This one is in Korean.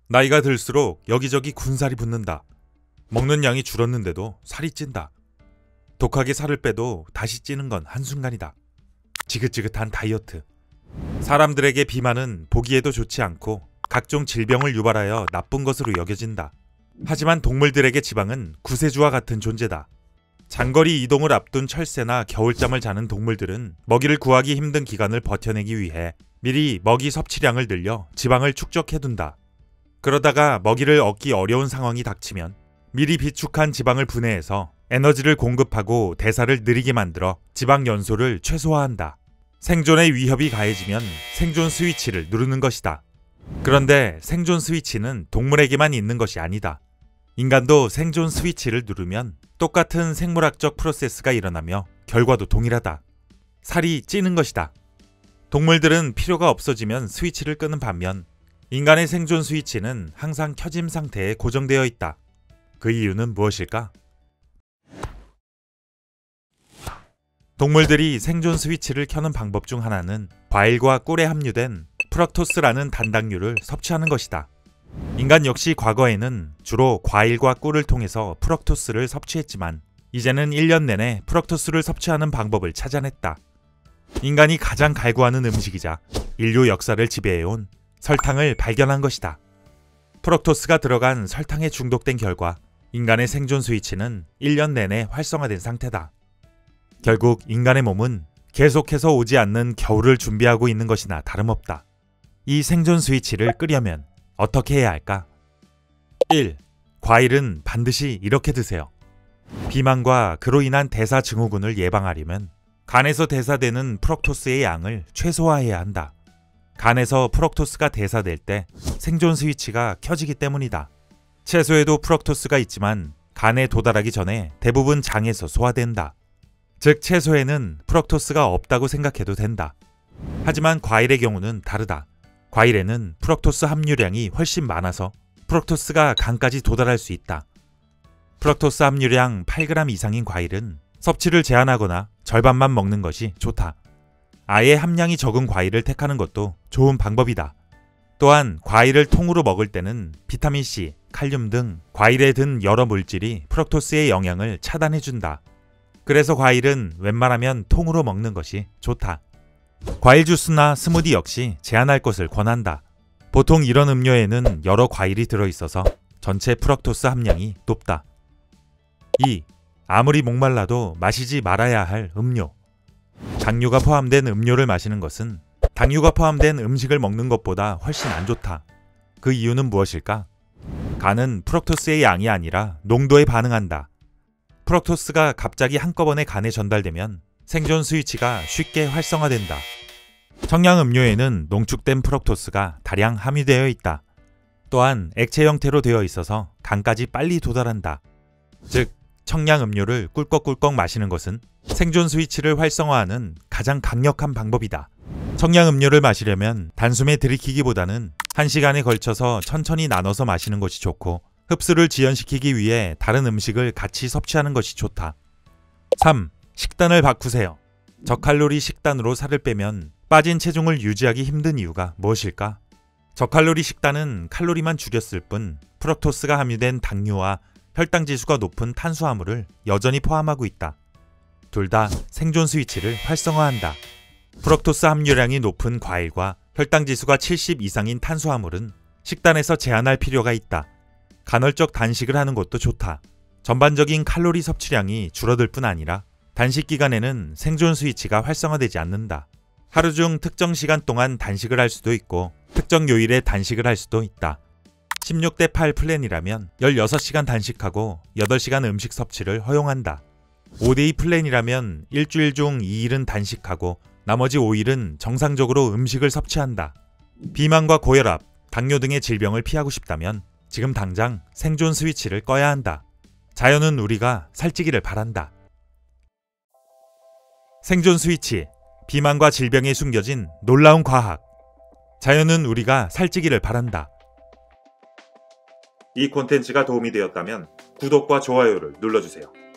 나이가 들수록 여기저기 군살이 붙는다. 먹는 양이 줄었는데도 살이 찐다. 독하게 살을 빼도 다시 찌는 건 한순간이다. 지긋지긋한 다이어트. 사람들에게 비만은 보기에도 좋지 않고 각종 질병을 유발하여 나쁜 것으로 여겨진다. 하지만 동물들에게 지방은 구세주와 같은 존재다. 장거리 이동을 앞둔 철새나 겨울잠을 자는 동물들은 먹이를 구하기 힘든 기간을 버텨내기 위해 미리 먹이 섭취량을 늘려 지방을 축적해둔다. 그러다가 먹이를 얻기 어려운 상황이 닥치면 미리 비축한 지방을 분해해서 에너지를 공급하고 대사를 느리게 만들어 지방 연소를 최소화한다. 생존의 위협이 가해지면 생존 스위치를 누르는 것이다. 그런데 생존 스위치는 동물에게만 있는 것이 아니다. 인간도 생존 스위치를 누르면 똑같은 생물학적 프로세스가 일어나며 결과도 동일하다. 살이 찌는 것이다. 동물들은 필요가 없어지면 스위치를 끄는 반면 인간의 생존 스위치는 항상 켜짐 상태에 고정되어 있다. 그 이유는 무엇일까? 동물들이 생존 스위치를 켜는 방법 중 하나는 과일과 꿀에 함유된 프럭토스라는 단당류를 섭취하는 것이다. 인간 역시 과거에는 주로 과일과 꿀을 통해서 프럭토스를 섭취했지만 이제는 1년 내내 프럭토스를 섭취하는 방법을 찾아냈다. 인간이 가장 갈구하는 음식이자 인류 역사를 지배해온 설탕을 발견한 것이다. 프럭토스가 들어간 설탕에 중독된 결과 인간의 생존 스위치는 1년 내내 활성화된 상태다. 결국 인간의 몸은 계속해서 오지 않는 겨울을 준비하고 있는 것이나 다름없다. 이 생존 스위치를 끄려면 어떻게 해야 할까? 1. 과일은 반드시 이렇게 드세요. 비만과 그로 인한 대사 증후군을 예방하려면 간에서 대사되는 프럭토스의 양을 최소화해야 한다. 간에서 프럭토스가 대사될 때 생존 스위치가 켜지기 때문이다. 채소에도 프럭토스가 있지만 간에 도달하기 전에 대부분 장에서 소화된다. 즉 채소에는 프럭토스가 없다고 생각해도 된다. 하지만 과일의 경우는 다르다. 과일에는 프럭토스 함유량이 훨씬 많아서 프럭토스가 간까지 도달할 수 있다. 프럭토스 함유량 8g 이상인 과일은 섭취를 제한하거나 절반만 먹는 것이 좋다. 아예 함량이 적은 과일을 택하는 것도 좋은 방법이다. 또한 과일을 통으로 먹을 때는 비타민C, 칼륨 등 과일에 든 여러 물질이 프럭토스의 영향을 차단해준다. 그래서 과일은 웬만하면 통으로 먹는 것이 좋다. 과일 주스나 스무디 역시 제한할 것을 권한다. 보통 이런 음료에는 여러 과일이 들어있어서 전체 프럭토스 함량이 높다. 2. 아무리 목말라도 마시지 말아야 할 음료. 당류가 포함된 음료를 마시는 것은 당류가 포함된 음식을 먹는 것보다 훨씬 안 좋다. 그 이유는 무엇일까? 간은 프럭토스의 양이 아니라 농도에 반응한다. 프럭토스가 갑자기 한꺼번에 간에 전달되면 생존 스위치가 쉽게 활성화된다. 청량 음료에는 농축된 프럭토스가 다량 함유되어 있다. 또한 액체 형태로 되어 있어서 간까지 빨리 도달한다. 즉, 청량 음료를 꿀꺽꿀꺽 마시는 것은 생존 스위치를 활성화하는 가장 강력한 방법이다. 청량 음료를 마시려면 단숨에 들이키기보다는 1시간에 걸쳐서 천천히 나눠서 마시는 것이 좋고 흡수를 지연시키기 위해 다른 음식을 같이 섭취하는 것이 좋다. 3. 식단을 바꾸세요. 저칼로리 식단으로 살을 빼면 빠진 체중을 유지하기 힘든 이유가 무엇일까? 저칼로리 식단은 칼로리만 줄였을 뿐 프럭토스가 함유된 당류와 혈당 지수가 높은 탄수화물을 여전히 포함하고 있다. 둘 다 생존 스위치를 활성화한다. 프럭토스 함유량이 높은 과일과 혈당 지수가 70 이상인 탄수화물은 식단에서 제한할 필요가 있다. 간헐적 단식을 하는 것도 좋다. 전반적인 칼로리 섭취량이 줄어들 뿐 아니라 단식 기간에는 생존 스위치가 활성화되지 않는다. 하루 중 특정 시간 동안 단식을 할 수도 있고 특정 요일에 단식을 할 수도 있다. 16대 8 플랜이라면 16시간 단식하고 8시간 음식 섭취를 허용한다. 5대2 플랜이라면 일주일 중 2일은 단식하고 나머지 5일은 정상적으로 음식을 섭취한다. 비만과 고혈압, 당뇨 등의 질병을 피하고 싶다면 지금 당장 생존 스위치를 꺼야 한다. 자연은 우리가 살찌기를 바란다. 생존 스위치, 비만과 질병에 숨겨진 놀라운 과학. 자연은 우리가 살찌기를 바란다. 이 콘텐츠가 도움이 되었다면 구독과 좋아요를 눌러주세요.